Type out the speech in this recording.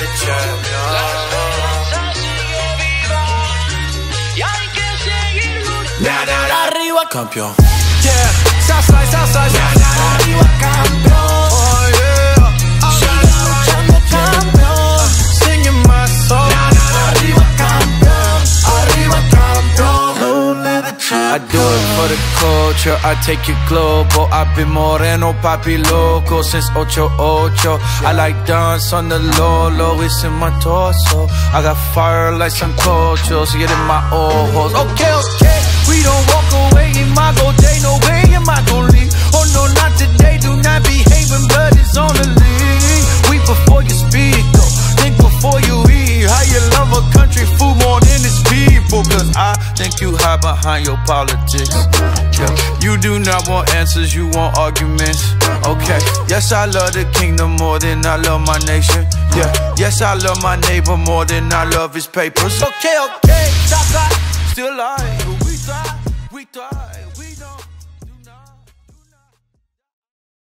Arriba campeón. Yeah, Southside, arriba campeón. Oh yeah, sigue luchando campeón. Singing my song. Arriba campeón, arriba campeón. I do it for the culture, I take it global. I've been moreno, papi loco since 88. I like dance on the low, low, it's in my torso. I got fire like some cultures, get in my ojos. Okay, okay, we don't walk away in my go day, no way am I gon' leave. Oh no, not today, do not behave when blood is on the lead. Weep before you speak, though, think before you eat. How you love a country food more than its people. Cause I think you hide behind your politics. Yeah. You do not want answers, you want arguments. Okay, yes I love the kingdom more than I love my nation. Yeah, yes I love my neighbor more than I love his papers. Okay, okay, Southside.